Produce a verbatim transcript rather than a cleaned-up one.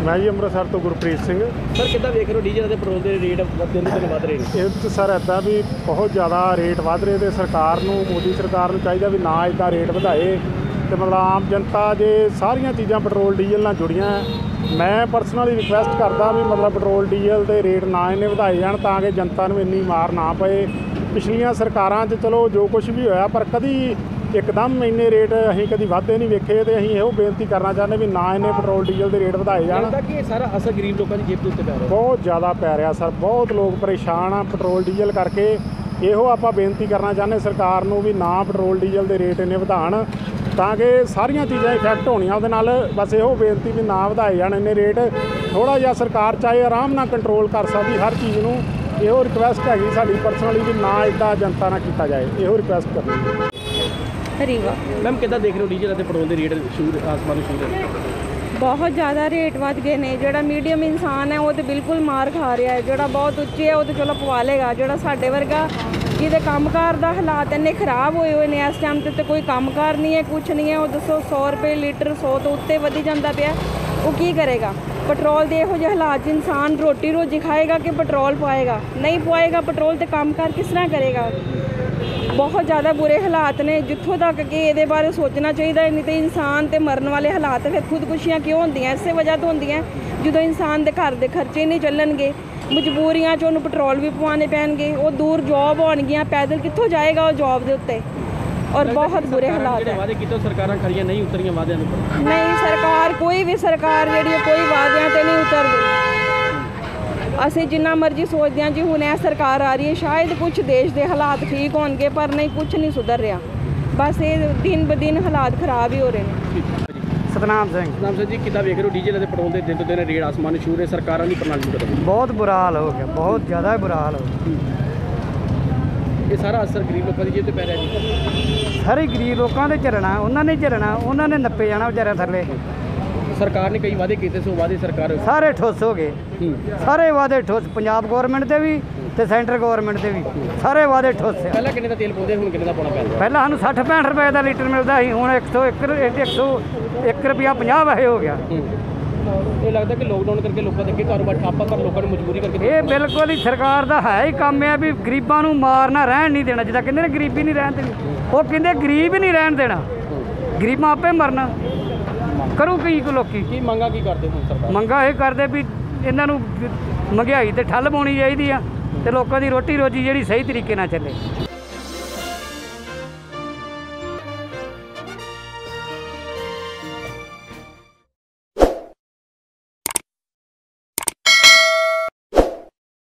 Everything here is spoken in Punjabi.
मैं जी ਅੰਮ੍ਰਿਤਸਰ ਤੋਂ ਗੁਰਪ੍ਰੀਤ ਸਿੰਘ। ਸਰ ਕਿੱਦਾਂ ਵੇਖ ਰਹੇ ਹੋ ਡੀਜ਼ਲ ਅਤੇ ਪੈਟਰੋਲ ਦੇ ਰੇਟ ਦਿਨ ਦਿਨ ਵੱਧ ਰਹੇ ਨੇ? ਇਹ ਸਰ ਇੱਦਾਂ ਵੀ ਬਹੁਤ ਜ਼ਿਆਦਾ ਰੇਟ ਵੱਧ ਰਹੇ ਤੇ ਸਰਕਾਰ ਨੂੰ ਮੋਦੀ ਸਰਕਾਰ ਨੂੰ ਚਾਹੀਦਾ ਵੀ ਨਾ ਇੱਦਾਂ ਰੇਟ ਵਧਾਏ ਤੇ ਮਤਲਬ ਆਮ ਜਨਤਾ ਜੇ ਸਾਰੀਆਂ ਚੀਜ਼ਾਂ ਪੈਟਰੋਲ ਡੀਜ਼ਲ ਨਾਲ ਜੁੜੀਆਂ। ਮੈਂ ਪਰਸਨਲੀ ਰਿਕੁਐਸਟ ਕਰਦਾ ਵੀ ਮਤਲਬ ਪੈਟਰੋਲ ਡੀਜ਼ਲ ਦੇ ਰੇਟ ਨਾ ਇੰਨੇ ਵਧਾਏ ਜਾਣ ਤਾਂ ਕਿ ਜਨਤਾ ਨੂੰ ਇੰਨੀ ਮਾਰ ਨਾ ਪਏ। ਪਿਛਲੀਆਂ ਸਰਕਾਰਾਂ 'ਚ ਚਲੋ ਜੋ ਕੁਛ ਵੀ ਹੋਇਆ ਪਰ ਕਦੀ ਇੱਕਦਮ ਇੰਨੇ ਰੇਟ ਅਸੀਂ ਕਦੀ ਵਾਧੇ ਨਹੀਂ ਵੇਖੇ ਤੇ ਅਸੀਂ ਇਹੋ ਬੇਨਤੀ ਕਰਨਾ ਚਾਹੁੰਦੇ ਵੀ ਨਾ ਇੰਨੇ ਪੈਟਰੋਲ ਡੀਜ਼ਲ ਦੇ ਰੇਟ ਵਧਾਏ ਜਾਣ। ਲੱਗਦਾ ਕਿ ਇਹ ਸਾਰਾ ਅਸਰ ਗਰੀਬ ਲੋਕਾਂ ਦੀ ਜੇਬ ਦੇ ਉੱਤੇ ਪੈ ਰਿਹਾ ਬਹੁਤ ਜ਼ਿਆਦਾ ਪੈ ਰਿਹਾ ਸਰ, ਬਹੁਤ ਲੋਕ ਪਰੇਸ਼ਾਨ ਆ ਪੈਟਰੋਲ ਡੀਜ਼ਲ ਕਰਕੇ। ਇਹੋ ਆਪਾਂ ਬੇਨਤੀ ਕਰਨਾ ਚਾਹੁੰਦੇ ਸਰਕਾਰ ਨੂੰ ਵੀ ਨਾ ਪੈਟਰੋਲ ਡੀਜ਼ਲ ਦੇ ਰੇਟ ਇੰਨੇ ਵਧਾਉਣ ਤਾਂ ਕਿ ਸਾਰੀਆਂ ਚੀਜ਼ਾਂ ਇਫੈਕਟ ਹੋਣੀਆਂ ਉਹਦੇ ਨਾਲ। ਬਸ ਇਹੋ ਬੇਨਤੀ ਵੀ ਨਾ ਵਧਾਏ ਜਾਣ ਇੰਨੇ ਰੇਟ। ਥੋੜ੍ਹਾ ਜਿਹਾ ਸਰਕਾਰ ਚਾਹੇ ਆਰਾਮ ਨਾਲ ਕੰਟਰੋਲ ਕਰ ਸਕਦੀ ਹਰ ਚੀਜ਼ ਨੂੰ। ਇਹੋ ਰਿਕੁਐਸਟ ਹੈਗੀ ਸਾਡੀ ਪਰਸਨਲੀ ਵੀ ਨਾ ਇੱਦਾਂ ਜਨਤਾ ਨਾਲ ਕੀਤਾ ਜਾਏ। ਇਹੋ ਰਿਕੁਐਸਟ ਕਰਨੀ। ਰੀਵਾ ਮੈਮ ਕਿੱਦਾਂ ਦੇਖ ਰਹੇ ਹੋ ਡੀਜ਼ਲ ਅਤੇ ਪੈਟਰੋਲ ਦੇ ਰੇਟ ਸ਼ੂਰ ਆਸਮਾਨ ਨੂੰ ਛੂਹ ਰਹੇ? ਬਹੁਤ ਜ਼ਿਆਦਾ ਰੇਟ ਵੱਧ ਗਏ ਨੇ। ਜਿਹੜਾ ਮੀਡੀਅਮ ਇਨਸਾਨ ਹੈ ਉਹ ਤਾਂ ਬਿਲਕੁਲ ਮਾਰ ਖਾ ਰਿਹਾ ਹੈ। ਜਿਹੜਾ ਬਹੁਤ ਉੱਚੇ ਹੈ ਉਹ ਤਾਂ ਚਲੋ ਪਵਾ ਲੇਗਾ। ਜਿਹੜਾ ਸਾਡੇ ਵਰਗਾ ਜਿਹਦੇ ਕੰਮਕਾਰ ਦਾ ਹਾਲਾਤ ਇੰਨੇ ਖਰਾਬ ਹੋਏ ਹੋਏ ਨੇ ਇਸ ਟਾਈਮ 'ਤੇ ਤਾਂ ਕੋਈ ਕੰਮਕਾਰ ਨਹੀਂ ਹੈ, ਕੁਛ ਨਹੀਂ ਹੈ। ਉਹ ਦੱਸੋ ਸੌ ਰੁਪਏ ਲੀਟਰ ਸੌ ਤੋਂ ਉੱਤੇ ਵਧੀ ਜਾਂਦਾ ਪਿਆ, ਉਹ ਕੀ ਕਰੇਗਾ? ਪੈਟਰੋਲ ਦੇ ਇਹੋ ਜਿਹੇ ਹਾਲਾਤ 'ਚ ਇਨਸਾਨ ਰੋਟੀ ਰੋਜੀ ਖਾਏਗਾ ਕਿ ਪੈਟਰੋਲ ਪਵਾਏਗਾ? ਨਹੀਂ ਪਵਾਏਗਾ ਪੈਟਰੋਲ ਤੇ ਕੰਮਕਾਰ ਕਿਸ ਤਰ੍ਹਾਂ ਕਰੇਗਾ? ਬਹੁਤ ਜ਼ਿਆਦਾ ਬੁਰੇ ਹਾਲਾਤ ਨੇ ਜਿੱਥੋਂ ਤੱਕ ਕਿ ਇਹਦੇ ਬਾਰੇ ਸੋਚਣਾ ਚਾਹੀਦਾ। ਨਹੀਂ ਤਾਂ ਇਨਸਾਨ ਤੇ ਮਰਨ ਵਾਲੇ ਹਾਲਾਤ ਫਿਰ ਖੁਦਕੁਸ਼ੀਆਂ ਕਿਉਂ ਹੁੰਦੀਆਂ? ਇਸੇ ਵਜ੍ਹਾ ਤੋਂ ਹੁੰਦੀਆਂ ਜਦੋਂ ਇਨਸਾਨ ਦੇ ਘਰ ਦੇ ਖਰਚੇ ਨਹੀਂ ਚੱਲਣਗੇ, ਮਜਬੂਰੀਆਂ 'ਚ ਉਹਨੂੰ ਪੈਟਰੋਲ ਵੀ ਪਵਾਉਣੇ ਪੈਣਗੇ। ਉਹ ਦੂਰ ਜੋਬ ਹੋਣਗੀਆਂ, ਪੈਦਲ ਕਿੱਥੋਂ ਜਾਏਗਾ ਉਹ ਜੋਬ ਦੇ ਉੱਤੇ? ਔਰ ਬਹੁਤ ਬੁਰੇ ਹਾਲਾਤ ਹੈ। ਵਾਅਦੇ ਕੀਤੇ ਸਰਕਾਰਾਂ ਖਰੀਆਂ ਨਹੀਂ ਉਤਰੀਆਂ ਵਾਅਦਿਆਂ ਦੇ ਉੱਪਰ। ਨਹੀਂ ਸਰਕਾਰ ਕੋਈ ਵੀ ਸਰਕਾਰ ਜਿਹੜੀ ਕੋਈ ਵਾਅਦਿਆਂ 'ਤੇ ਨਹੀਂ ਉਤਰਦੀ। ਅਸੀਂ ਜਿੰਨਾ ਮਰਜ਼ੀ ਸੋਚਦੇ ਹਾਂ ਜੀ ਹੁਣ ਇਹ ਸਰਕਾਰ ਆ ਰਹੀ ਹੈ ਸ਼ਾਇਦ ਕੁਛ ਦੇਸ਼ ਦੇ ਹਾਲਾਤ ਠੀਕ ਹੋਣਗੇ, ਪਰ ਨਹੀਂ, ਕੁਛ ਨਹੀਂ ਸੁਧਰ ਰਿਹਾ। ਬਸ ਇਹ ਦਿਨ ਬ ਦਿਨ ਹਾਲਾਤ ਖਰਾਬ ਹੀ ਹੋ ਰਹੇ ਨੇ। ਸਤਨਾਮ ਸਿੰਘ। ਸਤਨਾਮ ਸਿੰਘ ਜੀ ਕਿੱਦਾਂ ਵੇਖ ਰਹੇ ਹੋ ਡੀਜ਼ਲ ਅਤੇ ਪੈਟਰੋਲ ਦੇ ਦਿਨ ਤੋਂ ਦਿਨ ਰੇਟ ਆਸਮਾਨ ਨੂੰ ਛੂਹ ਰਹੇ ਸਰਕਾਰਾਂ ਦੀ ਪ੍ਰਣਾਲੀ ਨੂੰ ਬਦਲ? ਬਹੁਤ ਬੁਰਾ ਹਾਲ ਹੋ ਗਿਆ, ਬਹੁਤ ਜ਼ਿਆਦਾ ਬੁਰਾ ਹਾਲ ਹੋ ਗਿਆ। ਇਹ ਸਾਰਾ ਅਸਰ ਗਰੀਬ ਲੋਕਾਂ ਦੀ ਜੇਬ ਤੇ ਪੈ ਰਿਹਾ ਜੀ? ਸਾਰੇ ਗਰੀਬ ਲੋਕਾਂ ਦੇ ਝਰਨਾ, ਉਹਨਾਂ ਨੇ ਝਰਨਾ, ਉਹਨਾਂ ਨੇ ਨੱਪੇ ਜਾਣਾ ਵਿਚਾਰਿਆਂ ਥੱਲੇ। ਸਰਕਾਰ ਨੇ ਕਈ ਵਾਅਦੇ ਕੀਤੇ ਸੀ, ਉਹ ਵਾਅਦੇ ਸਰਕਾਰ ਸਾਰੇ ਠੁੱਸ ਹੋ ਗਏ। ਸਾਰੇ ਵਾਅਦੇ ਠੁੱਸ, ਪੰਜਾਬ ਗੌਰਮੈਂਟ ਦੇ ਵੀ ਤੇ ਸੈਂਟਰ ਗੌਰਮੈਂਟ ਦੇ ਵੀ ਸਾਰੇ ਵਾਅਦੇ ਠੁੱਸ। ਪਹਿਲਾਂ ਕਿੰਨੇ ਦਾ ਤੇਲ ਪਾਉਂਦੇ, ਹੁਣ ਕਿੰਨੇ ਦਾ ਪਾਉਣਾ ਪੈਂਦਾ? ਪਹਿਲਾਂ ਸਾਨੂੰ ਸੱਠ ਪੈਂਹਠ ਰੁਪਏ ਦਾ ਲੀਟਰ ਮਿਲਦਾ ਸੀ, ਹੁਣ ਇੱਕ ਸੌ ਇੱਕ ਇੱਕ ਸੌ ਇੱਕ ਰੁਪਇਆ ਪੰਜਾਹ ਵੈਸੇ ਹੋ ਗਿਆ। ਇਹ ਲੱਗਦਾ ਕਿ ਲੋਕਡਾਊਨ ਕਰਕੇ ਲੋਕਾਂ ਦੇ ਅੱਗੇ ਕਾਰੋਬਾਰ ਠੱਪ, ਪਰ ਲੋਕਾਂ ਨੂੰ ਮਜਬੂਰੀ ਕਰਕੇ ਇਹ ਬਿਲਕੁਲ ਹੀ ਸਰਕਾਰ ਦਾ ਹੈ ਹੀ ਕੰਮ ਹੈ ਵੀ ਗਰੀਬਾਂ ਨੂੰ ਮਾਰਨਾ, ਰਹਿਣ ਨਹੀਂ ਦੇਣਾ। ਜਿੱਦਾਂ ਕਹਿੰਦੇ ਨੇ ਗਰੀਬੀ ਨਹੀਂ ਰਹਿਣ ਦੇਣੀ, ਉਹ ਕਹਿੰਦੇ ਗਰੀਬ ਹੀ ਨਹੀਂ ਰਹਿਣ ਦੇਣਾ, ਗਰੀਬਾਂ ਆਪੇ ਮਰਨਾ। ਕਰੂ ਕੀ ਲੋਕੀ? ਕੀ ਮੰਗਾ ਕੀ ਕਰਦੇ ਹੁਣ ਸਰਕਾਰ? ਮੰਗਾ ਇਹ ਕਰਦੇ ਵੀ ਇਹਨਾਂ ਨੂੰ ਮਹਿੰਗਾਈ ਤੇ ਠੱਲ ਪਾਉਣੀ ਚਾਹੀਦੀ ਆ ਤੇ ਲੋਕਾਂ ਦੀ ਰੋਟੀ ਰੋਜੀ ਜਿਹੜੀ ਸਹੀ ਤਰੀਕੇ ਨਾਲ ਚੱਲੇ।